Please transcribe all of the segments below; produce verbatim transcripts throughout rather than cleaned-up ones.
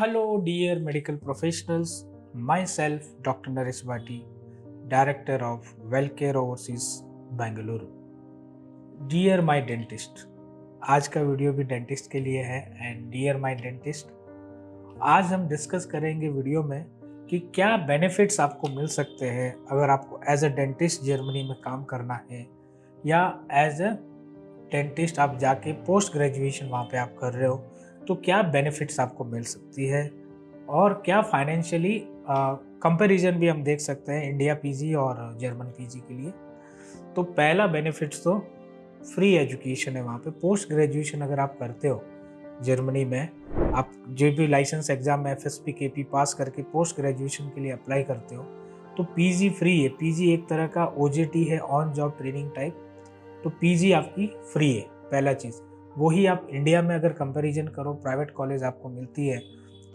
Hello, dear medical professionals. Myself, Doctor Naresh Bhatti, Director of Wellcare Overseas, Bengaluru. Dear my dentist, आज का video भी dentist के लिए है एंड डियर माय डेंटिस्ट, आज हम डिस्कस करेंगे वीडियो में कि क्या बेनिफिट्स आपको मिल सकते हैं अगर आपको एज अ डेंटिस्ट जर्मनी में काम करना है या एज अ डेंटिस्ट आप जाके पोस्ट ग्रेजुएशन वहाँ पे आप कर रहे हो, तो क्या बेनिफिट्स आपको मिल सकती है और क्या फाइनेंशियली कंपैरिजन भी हम देख सकते हैं इंडिया पीजी और जर्मन पीजी के लिए। तो पहला बेनिफिट्स तो फ्री एजुकेशन है वहाँ पे। पोस्ट ग्रेजुएशन अगर आप करते हो जर्मनी में, आप जो भी licence exam F S P K P pass करके पोस्ट ग्रेजुएशन के लिए अप्लाई करते हो तो पीजी फ्री है। पीजी एक तरह का ओ जे टी है, ऑन जॉब ट्रेनिंग टाइप। तो पीजी आपकी फ्री है, पहला चीज़। वही आप इंडिया में अगर कंपैरिजन करो, प्राइवेट कॉलेज आपको मिलती है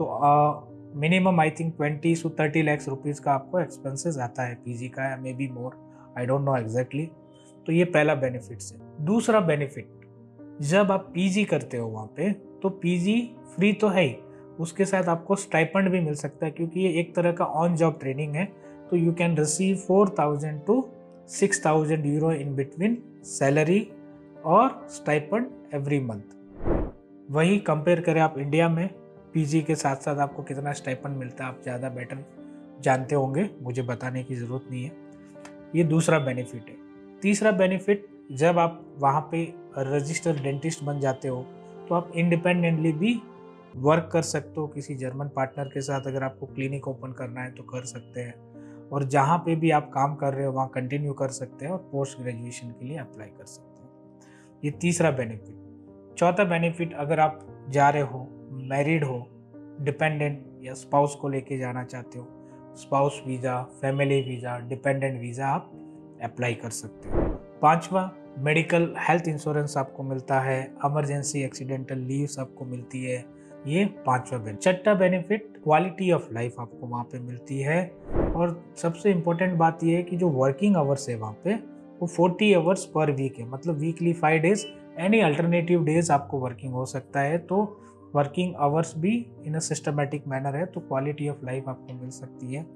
तो minimum I think twenty to thirty lakhs rupees का आपको एक्सपेंसेस आता है पीजी का, या may be more, I don't know exactly. तो ये पहला बेनिफिट्स है। दूसरा बेनिफिट, जब आप पीजी करते हो वहाँ पे तो पीजी फ्री तो है ही, उसके साथ आपको स्टाइपेंड भी मिल सकता है क्योंकि ये एक तरह का ऑन जॉब ट्रेनिंग है। तो you can receive four thousand to six thousand euro in between salary और स्टाइपेंड एवरी मंथ। वही कंपेयर करें आप इंडिया में, पीजी के साथ साथ आपको कितना स्टाइपेंड मिलता है आप ज़्यादा बेटर जानते होंगे, मुझे बताने की ज़रूरत नहीं है। ये दूसरा बेनिफिट है। तीसरा बेनिफिट, जब आप वहाँ पे रजिस्टर्ड डेंटिस्ट बन जाते हो तो आप इंडिपेंडेंटली भी वर्क कर सकते हो किसी जर्मन पार्टनर के साथ। अगर आपको क्लिनिक ओपन करना है तो कर सकते हैं, और जहाँ पे भी आप काम कर रहे हो वहाँ कंटिन्यू कर सकते हैं और पोस्ट ग्रेजुएशन के लिए अप्लाई कर सकते हैं। ये तीसरा बेनिफिट। चौथा बेनिफिट, अगर आप जा रहे हो, मैरिड हो, डिपेंडेंट या स्पाउस को लेके जाना चाहते हो, spouse visa, family visa, dependent visa आप अप्लाई कर सकते हो। पांचवा, मेडिकल हेल्थ इंश्योरेंस आपको मिलता है, इमरजेंसी एक्सीडेंटल लीव्स आपको मिलती है। ये पांचवा बेनिफिट। छठा बेनिफिट, क्वालिटी ऑफ लाइफ आपको वहाँ पे मिलती है। और सबसे इम्पोर्टेंट बात यह है कि जो वर्किंग आवर्स है वहाँ पे वो फोर्टी आवर्स पर वीक है, मतलब weekly five days, any alternative days आपको वर्किंग हो सकता है। तो वर्किंग आवर्स भी इन अ सिस्टमेटिक मैनर है, तो क्वालिटी ऑफ लाइफ आपको मिल सकती है।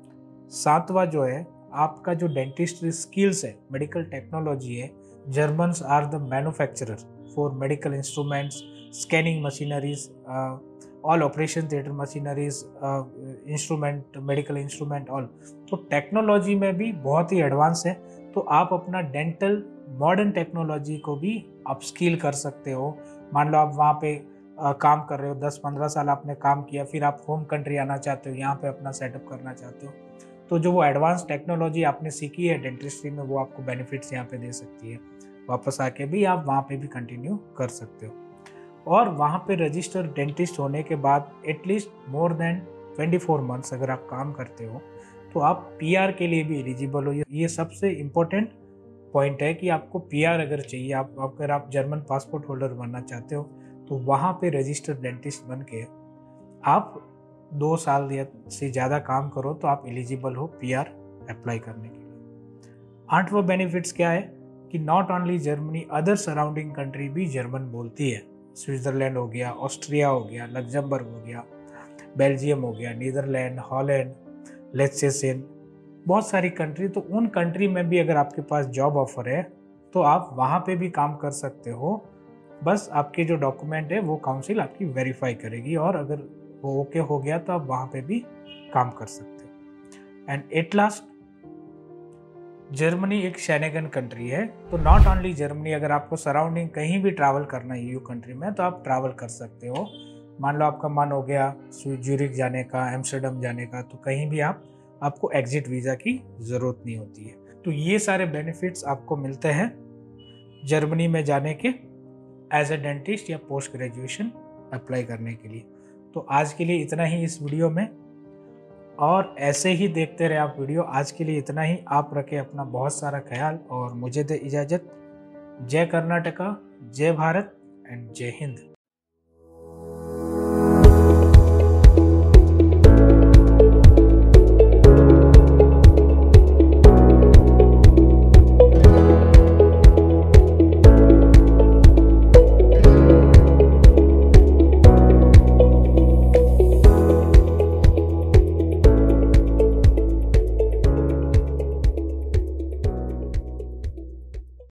सातवां जो है, आपका जो डेंटिस्ट स्किल्स है, मेडिकल टेक्नोलॉजी है, Germans are the manufacturer for medical instruments, scanning machineries, all operation theatre machineries, instrument, medical instrument all. तो टेक्नोलॉजी में भी बहुत ही एडवांस है। तो आप अपना डेंटल मॉडर्न टेक्नोलॉजी को भी अपस्किल कर सकते हो। मान लो आप वहाँ पे आ, काम कर रहे हो, दस पंद्रह साल आपने काम किया, फिर आप होम कंट्री आना चाहते हो, यहाँ पे अपना सेटअप करना चाहते हो, तो जो वो एडवांस टेक्नोलॉजी आपने सीखी है डेंटिस्ट्री में वो आपको बेनिफिट्स यहाँ पे दे सकती है। वापस आके भी आप वहाँ पे भी कंटिन्यू कर सकते हो। और वहाँ पे रजिस्टर्ड डेंटिस्ट होने के बाद at least more than twenty four months अगर आप काम करते हो तो आप पी आर के लिए भी एलिजिबल हो। ये सबसे इम्पोर्टेंट पॉइंट है कि आपको पी आर अगर चाहिए, आप अगर आप जर्मन पासपोर्ट होल्डर बनना चाहते हो तो वहाँ पे रजिस्टर्ड डेंटिस्ट बन के आप दो साल या से ज़्यादा काम करो तो आप एलिजिबल हो पी आर अप्लाई करने के लिए। आठवां बेनिफिट्स क्या है कि not only Germany, other surrounding country भी जर्मन बोलती है। स्विट्ज़रलैंड हो गया, ऑस्ट्रिया हो गया, लग्जमबर्ग हो गया, बेल्जियम हो गया, नीदरलैंड, हॉलैंड, लेट्सेसेन, बहुत सारी कंट्री। तो उन कंट्री में भी अगर आपके पास जॉब ऑफर है तो आप वहाँ पे भी काम कर सकते हो। बस आपके जो डॉक्यूमेंट है वो काउंसिल आपकी वेरीफाई करेगी, और अगर वो ओके हो गया तो आप वहाँ पे भी काम कर सकते हो। एंड एट लास्ट, जर्मनी एक शेनेगन कंट्री है। तो नॉट ओनली जर्मनी, अगर आपको सराउंडिंग कहीं भी ट्रैवल करना है ईयू कंट्री में तो आप ट्रैवल कर सकते हो। मान लो आपका मन हो गया ज्यूरिख जाने का, एम्स्टर्डम जाने का, तो कहीं भी आप आपको एग्जिट वीज़ा की ज़रूरत नहीं होती है। तो ये सारे बेनिफिट्स आपको मिलते हैं जर्मनी में जाने के एज ए डेंटिस्ट या पोस्ट ग्रेजुएशन अप्लाई करने के लिए। तो आज के लिए इतना ही इस वीडियो में, और ऐसे ही देखते रहे आप वीडियो। आज के लिए इतना ही। आप रखें अपना बहुत सारा ख्याल और मुझे दे इजाज़त। जय कर्नाटका, जय भारत एंड जय हिंद।